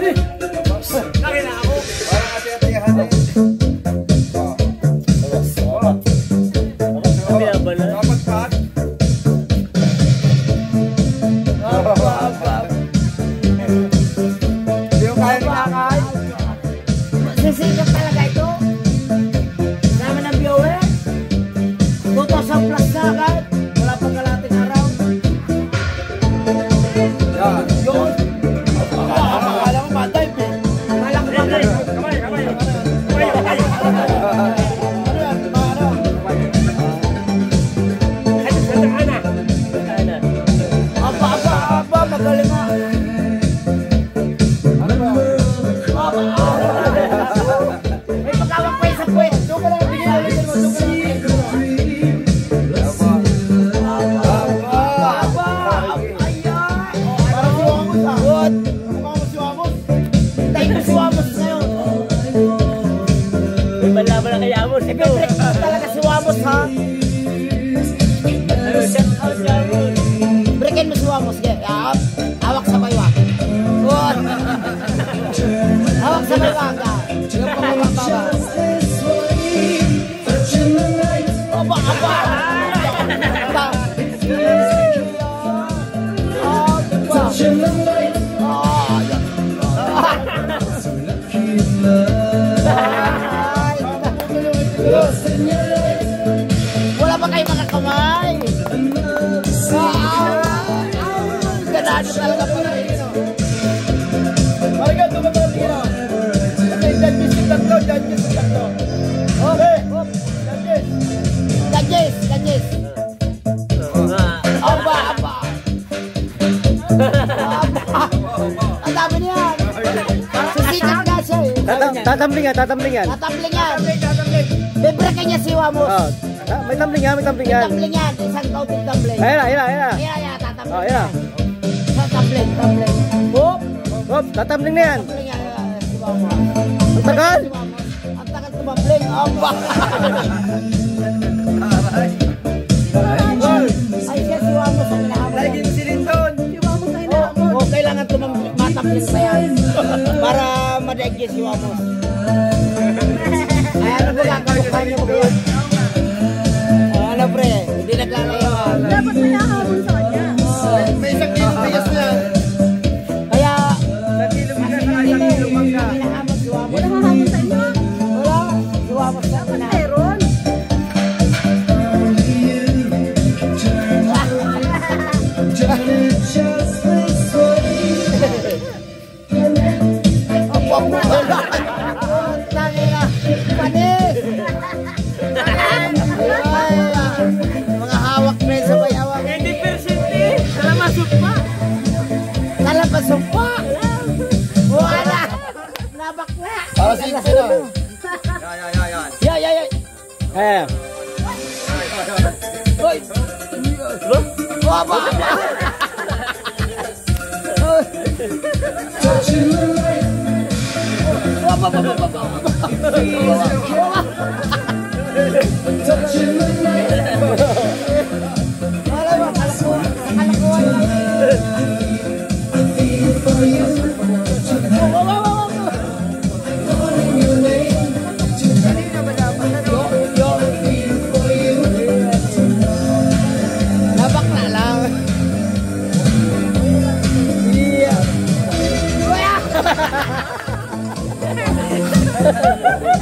Nakina ako. Parang ati-atihan eh. Dapat kat. Hindi yung kaya ni kakay. Sisikap talaga ito. Dami ng viewer. 2,000 plus na agad. Wala pang kalating araw. Yan. Yun. Akala ko ma-dive eh. Akala ko ma-dive. Kamay. Ano yan? Ano? Aba, magaling nga. Ano ba? May pagkawak pa yung sa puwet. Doon ka lang bigyan ulit mo. Doon ka lang. Aba. Ayan. Parang siwamos ah. Good. Parang siwamos. Tayo mo siwamos ngayon. May malaman na kaya mo. Eh, break mo talaga siwamos ha. Breakin mo siwamos. Hawak sa baywak. Good. Hawak sa baywak ha. Yung pangawak baba. Aba. Wala pa kayo mga kamay. Ganado talaga po na yun. Marga, tumatawag yun. Okay, judges yung tatlo. Okay, judges. Aba. Ang dami niyan. Sisikat nga siya eh. Tatamblingan. Tatamblingan. Bibrekan niya si Wamos. Oh, may tamblingan. Tamblingan. Isang kauting tambling. Ayan. Ayan, tatambling. Oh, ayan. Isang tambling. Hop. Hop, tatambling na yan. Tambling yan. Si Wamos. Ang tagal. Ang tagal tumambling. Aba. Ay, siya si Wamos ang hinahamon. Lagi mo si Linton. Si Wamos ang hinahamon. Oo, kailangan matambling pa yan. Para madaig si Wamos. Ay, ano ba yan? Kamukha niyo ba yan? Ano pre? Hindi naglalayo. Dapat may nahabol sa kanya. May isang kilo bigas na yan. Kaya, Isang kilo bigas na isang kilo mangga. hinahamon si Wamos. Wala mahabol sa inyo. Wala. Si Wamos na hinahamon. Meron. Mga hawak na sa bayawak. 20% salamasok pa. Kalapasok pa. Wala. Nabakla. Para sino sila? Yan. Eh. Hoy. Waba. Nabakla lang. Yeah.